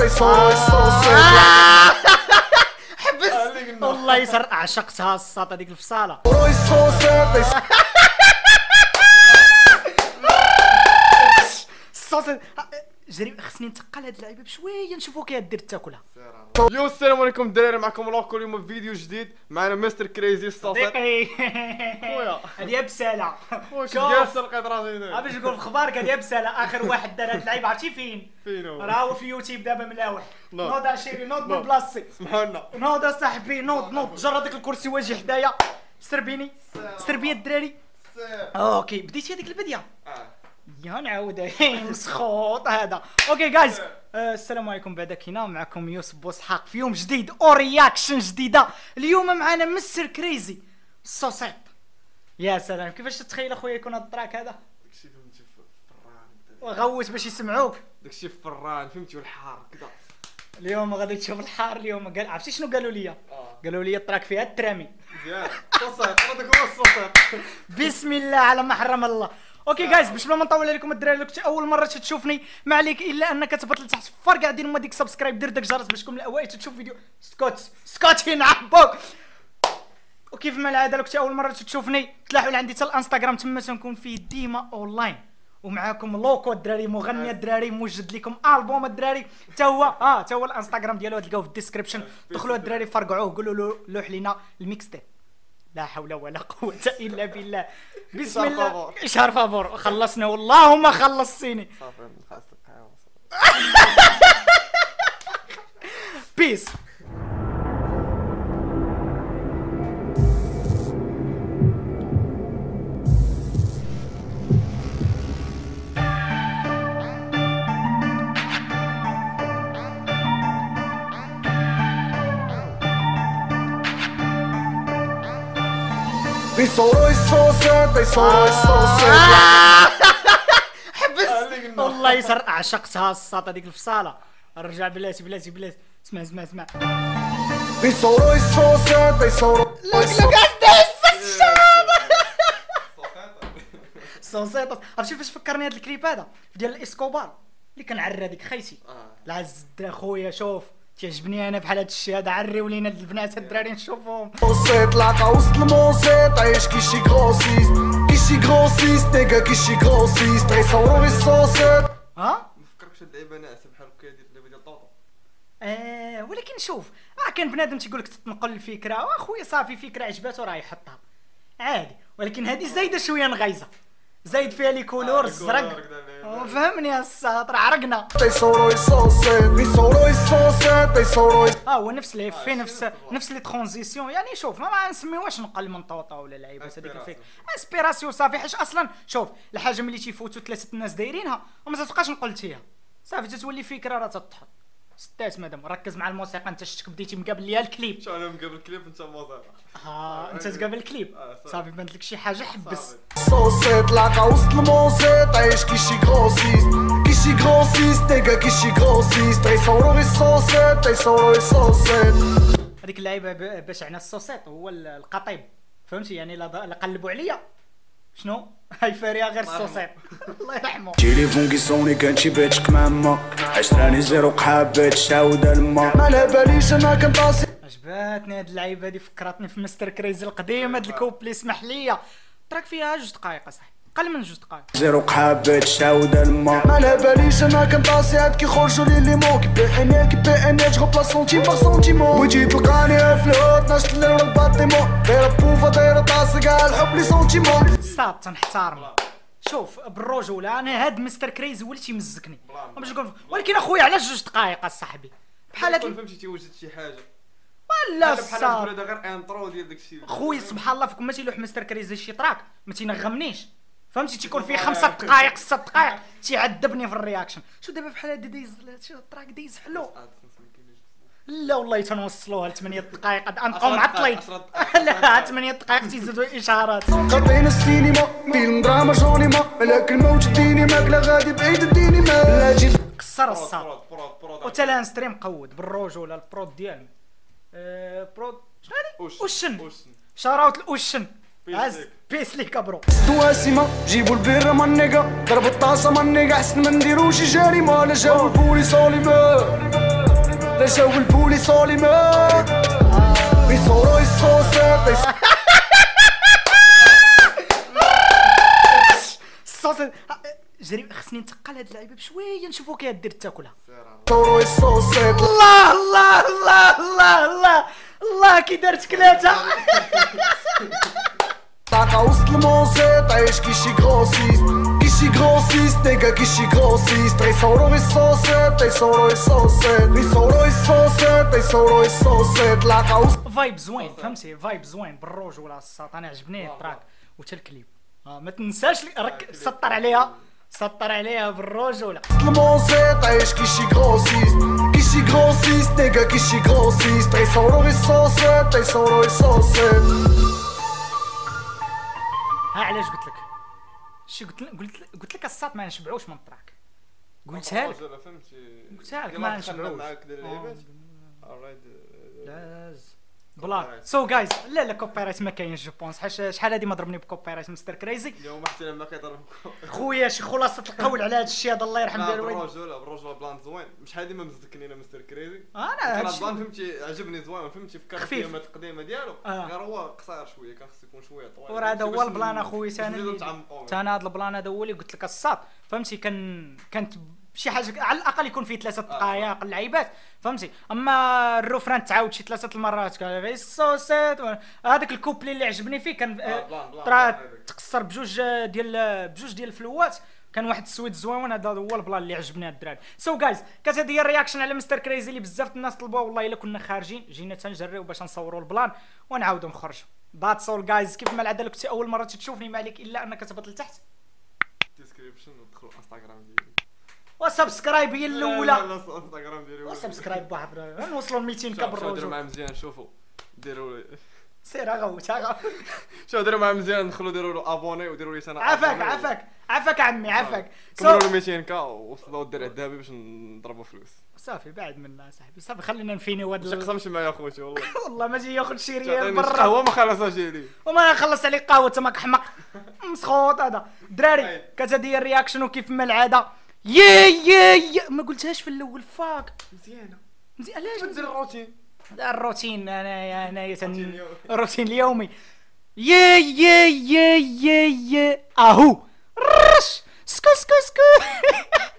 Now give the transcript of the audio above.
حبس والله يسر عشقتها الساط هذيك الفصاله. الصوت جري خصني نتقل هاد اللعيبه بشويه نشوفو كي دير تاكلها. يو السلام عليكم الدراري، معكم لوكو اليوم في فيديو جديد. معنا مستر كريزي الصوصيط خويا. هادي بساله خويا جالس لقيت راسي باش نقول في اخبارك. هادي بساله اخر واحد دار هاد اللعيبه عرفتي فين هو؟ راه هو في يوتيوب دابا ملاوح. نوض عشيري نوض من بلاصتي سمحوا لنا. نوض اصاحبي نوض جرى داك الكرسي واجي حدايا. سربيني سربيه الدراري. اوكي بديتي هذيك البديه يا نعاود مسخوط هذا. اوكي جايز السلام عليكم. بعدا كينا معكم يوسف بوسحاق في يوم جديد او رياكشن جديده. اليوم معنا مستر كريزي الصوصيط. يا سلام كيفاش تتخيل اخويا يكون هذا التراك هذا؟ داكشي فهمتي فران وغوت باش يسمعوك. داكشي فران فهمتي والحار كذا. اليوم غادي تشوف الحار. اليوم قال عرفتي شنو قالوا لي؟ قالوا لي التراك فيها الترامي. مزيان الصوصيط هذاك هو الصوصيط. بسم الله على ما حرم الله. اوكي جايز باش ما نطول عليكم الدراري، لو كنتي اول مره تشوفني ما عليك الا انك تهبط لتحت فرق قاعد دير ديك سبسكرايب، دير داك الجرس باش تكون من الاوائل تشوف فيديو. سكوت نعبوك. وكيف ما العاده لو كنتي اول مره تشوفني تلاحوا عندي حتى الانستغرام تما تنكون فيه ديما اونلاين. ومعاكم لوكو الدراري مغني الدراري موجد لكم البوم الدراري حتى هو الانستغرام ديالو تلقاوه في الديسكريبشن. دخلوا الدراري فرقعوه قولوا له لوح لينا الميكس تيب. لا حول ولا قوة إلا بالله. بسم الله. إشهار فافور خلصنا والله ما خلصتيني. صافي خاصك بيس. بيصوروا الصوصيط حبس والله يسر عشقتها الساط هذيك الفصاله. رجع بلاتي اسمع بيصوروا الصوصيط الصوصيط. عرفتي فاش فكرني هذا الكليب هذا ديال الاسكوبار اللي كنعرى هذيك خيتي العز خويا. شوف تعجبني انا بحال هاد الشيء هذا. عريو لينا البنات الدراري نشوفهم. الصوصيط لاقا وسط الموسيط عايش كيشي غروسيست نيكا كيشي غروسيست يصوروا الصوصيط. ها مفكركش هاد اللعيبه ناعسه بحال هكا ديال اللعيبه ديال طوطو. ولكن شوف كان بنادم تيقول لك تنقل الفكره واخويا صافي فكره عجباتو راه يحطها عادي. ولكن هذه زايده شويه نغيزه، زايد فيها لي كولور الزرق. فهمني الساطر عرقنا. يصوروا الصوصيط هو نفس لي في نفس لي ترانزيسيون. يعني شوف ما نسميوهاش نقل من طوطا ولا لعيبات هذيك الفكره. انسبيراسيون صافي. حيت اصلا شوف الحاجه ملي تيفوتوا ثلاثه الناس دايرينها وما تبقاش نقلتيها صافي تتولي فكره راه تطحط. ستات مادام ركز مع الموسيقى. انت شتك بديتي مقابل ليها الكليب. شو انا مقابل الكليب انت موسيقى. انت تقابل الكليب صافي بانت لك شي حاجه. حبس الصوصيط لاقا وسط الموسيط عايش كيشي غروسيست نيكا كيشي غروسيست يصوروا الصوصيط. هذيك اللعيبه باش عنا الصوصيط هو القطيب فهمتي. يعني لا قلبوا عليا شنو هاي فاريها غير الصوصيط. الله يرحمه. تليفون كيصوني كنمشي بيتك ماما 10 زيرو قحابات تعاود الماء ما على باليش انا كنطاسي. عجباتني هاد اللعيبه هادي فكرتني في مستر كريزي القديم. هاد الكوبلي اسمح ليا تراك فيها 2 دقائق اصاحبي قل من 2 دقائق. زيرو قحابات تعاود الماء ما على باليش انا كنطاسي عاد كيخرجوا لي ليمون كيبي غو بلاص سونتيم باغ سونتيمون وجيت تلقاني في الهوت 12 الليل والباطيمون دايره بوفا دايره طاسه كاع الحب لي سونتيمون. صاد تنحترم. شوف بالرجوله انا هاد مستر كريزي هو اللي تيمزكني باش نقول. ولكن اخويا علاش 2 دقائق اصاحبي بحال هاد فهمتي تيوجد شي حاجه ولا بحال هذا غير انترو ديال داكشي. خويا سبحان الله فيكم ما تيلوح مستر كريزي شي تراك ما تينغمنيش فهمتي. تيكون فيه 5 دقائق 6 دقائق تيعذبني في الرياكشن. شو دابا بحال هادي دايز شو التراك دايز حلو. لا والله تنوصلوها ل 8 دقائق غنبقاو معطلين. لا 8 دقائق تيزيدوا اشارات. قاطعين السينما فيلم دراما جونيما ملاك الموت ديني ماكله غادي بعيد الديني ما لا جي كسر الصاط. وتلا ستريم قود بالرجوله البرود ديالنا. برود شنو هادي؟ اوشن شاراوت الاوشن. بيس ليك برو. تواسمه جيبوا البيره منيقه ضرب الطاسه منيقه حسن ما نديروش جريمه لا جاو البوليس اوليفر جاو البوليس اوليما يصوروا الصوصات الصوص جري خصني نتقل هاد اللعيبه بشويه نشوفو كي دير تاكلها يصوروا الصوصات الله الله الله الله الله الله كي دارت كلاته طاقة وسط الموزيط عايش كيشي غروسيست كيشي غروسيست نيكا كيشي غروسيست يصوروا الصوصات يصوروا الصوصات يصوروا الصوصات يصوروا الصوصات لاقا وسط فايب زوين فهمتي فايب زوين بالروج ولا الساط انا عجبني التراك وتا الكليب ما تنساش راك سطر عليها سطر عليها بالرجوله الموزيط عايش كيشي غروسيست كيشي غروسيست نيكا كيشي غروسيست يصوروا الصوصات يصوروا الصوصات ها علاش قلت لك شي قلت لك الساط ما نشبعوش من التراك قلتها لك قلتها لك ما نشبعوش لاز بلا سو جايز لا كوبيرايت ما كاينش جو بونس شحال هادي ما ضربني بكوبيرايت مستر كريزي اليوم حتى ما كيضرب خويا شي خلاصه القول على هاد الشيء هذا الله يرحم ديال الوالدين بالرجوله بلان زوين شحال ديما مزكنينا مستر كريزي انا هادشي بلان فهمتي عجبني زوين فهمتي فكرت في الكلمات القديمه ديالو غير هو قصير شويه كان خصو يكون شويه طويل وراه هذا هو البلان اخويا انا هذا البلان هذا هو اللي قلت لك الساط فهمتي كانت شي حاجه على الاقل يكون فيه 3 دقائق اللعيبات فهمتي اما الروفران تعاود شي 3 المرات قال غير الصوصات هذاك الكوبلي اللي عجبني فيه كان تقصر بجوج ديال الفلوات كان واحد السويد زوين هذا هو البلان اللي عجبني الدراري سو جايز كانت هذه هي الرياكشن على مستر كريزي اللي بزاف الناس طلبوها والله الا كنا خارجين جينا تنجريو باش نصوروا البلان ونعاودوا نخرجوا ذاتس اول جايز كيف ما العاده لو كنتي اول مره تشوفني ما عليك الا انك تهبط لتحت ديسكريبشن ودخلوا انستغرام ديالي وسبسكرايب هي الاولى انستغرام ديالي وسبسكرايب واحد نوصلوا ل 200 كبر ديروا معايا مزيان شوفوا ديروا سير غوت شوف ديروا معايا مزيان دخلوا ديروا له ابوني وديروا لي سنه عافاك عمي عافاك كملوا له 200 كا وصلوا الدرع الذهبي باش نضربوا فلوس صافي بعد منا صاحبي صافي خلينا نفينيو هاد ما تقسمش معايا اخوتي والله والله ما جاي ياخذ شي ريال برا هو ما خلصهاش لي وما نخلص عليك قهوه تما حمق مسخوط هذا دراري كانت هذه الرياكشن وكيف ما العاده يا ما قلتهاش في الاول فاك مزيان علاش ندير الروتين الروتين انا الروتين اليومي يا اهو رش سكو